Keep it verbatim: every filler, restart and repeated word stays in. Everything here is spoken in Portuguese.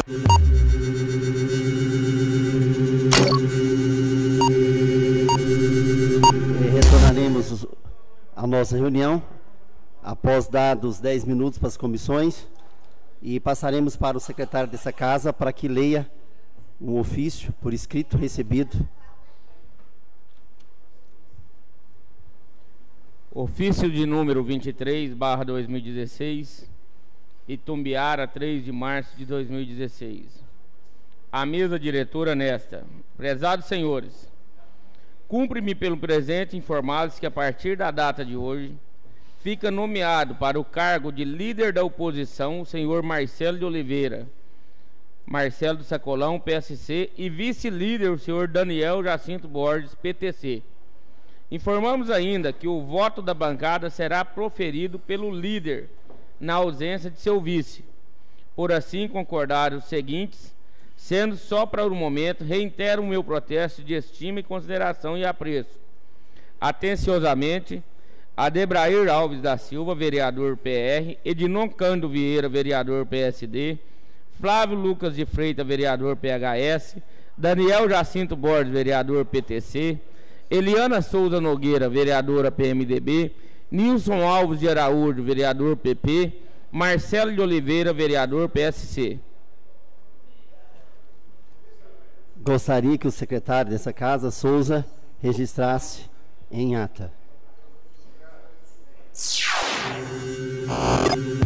Retornaremos à nossa reunião após dados dez minutos para as comissões e passaremos para o secretário dessa casa para que leia um ofício por escrito recebido. Ofício de número vinte e três barra dois mil e dezesseis, Itumbiara, três de março de dois mil e dezesseis. A mesa diretora nesta. Prezados senhores, cumpre-me pelo presente informar-lhes que a partir da data de hoje fica nomeado para o cargo de líder da oposição o senhor Marcelo de Oliveira, Marcelo do Sacolão, P S C, e vice-líder o senhor Daniel Jacinto Borges, P T C. Informamos ainda que o voto da bancada será proferido pelo líder, na ausência de seu vice. Por assim concordar os seguintes, sendo só para o momento, reitero o meu protesto de estima e consideração e apreço. Atenciosamente, Adebrair Alves da Silva, vereador P R, Edinon Cândido Vieira, vereador P S D, Flávio Lucas de Freitas, vereador P H S, Daniel Jacinto Borges, vereador P T C, Eliana Souza Nogueira, vereadora P M D B, Nilson Alves de Araújo, vereador P P, Marcelo de Oliveira, vereador P S C. Gostaria que o secretário dessa casa, Souza, registrasse em ata.